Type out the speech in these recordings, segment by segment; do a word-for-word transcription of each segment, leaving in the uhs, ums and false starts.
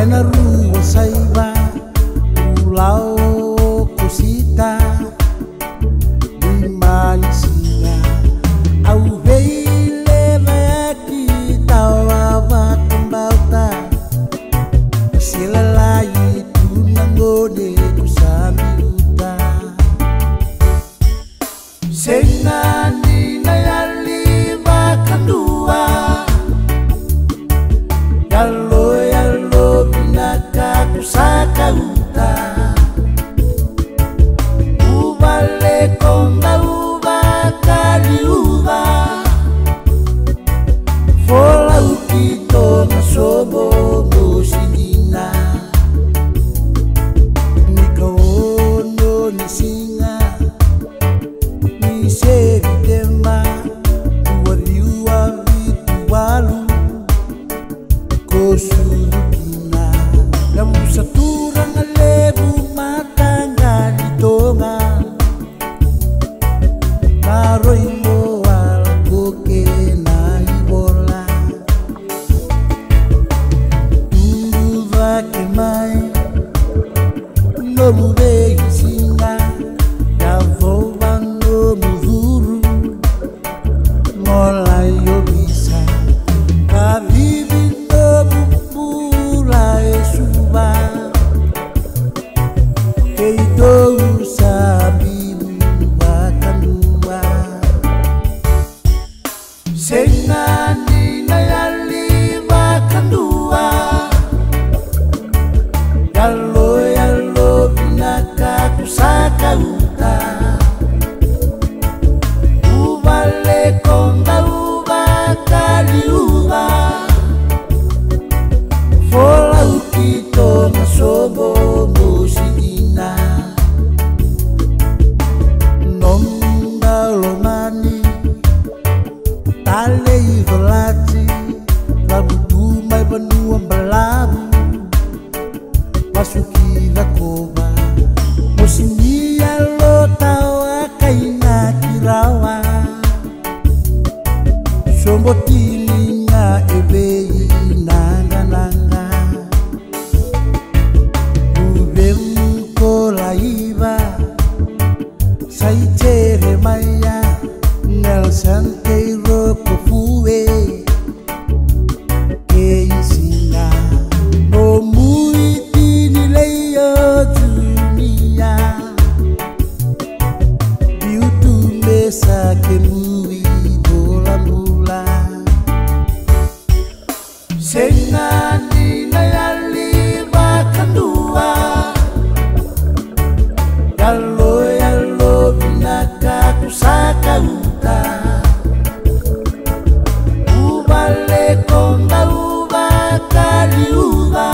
Tena rua saiba Pulau Kusita Di Malaysia Au veile maki tawa kembauta Silalai tunangone kusami uta Senani nayali bakandua Yalo yalo binaka kusaka uta Ubale komba uba kali uba Fola ukito na sobo mosidina Nikaono nisinga Niseri tema Uwaliwa vitu walu Kosudukina Namusatura ngalebu matanga ditonga Naroimo walakoke na ibola Nduva kemai Nomube isinga Yavoba nomuvuru Mola yobisa Kavivi nomupula esuba Keito usabibu bakandua Senani nayali bakandua Yalo yalo binaka kusaka uta Ubale komba uba kali uba Fola ukito masobo mosidina Nomba lomani Tale ivolati Labu tumai benua belabu Masuki lakoba Musini yalo tawa kaina kirawa Sombotilinya ebei nanga nanga Ubem kolaiba Saitere maya Nelson Teiro kofue Keisinga Nomui nileyo dunia Biutu mesa kemui bola mula Senani nayali bakandua Yalo yalo binaka kusaka uta Ubale komba uba kali uba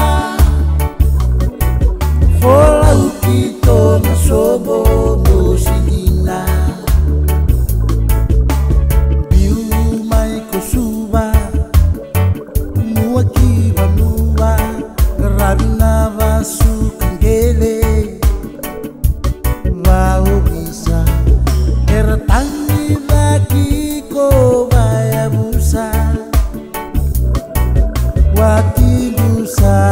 Fola ukito masobo mosidina Biu mai kosuba Muaki banua Rabina vasu kangele Vau bisa Ertangi lagi ko baya busa Wati busa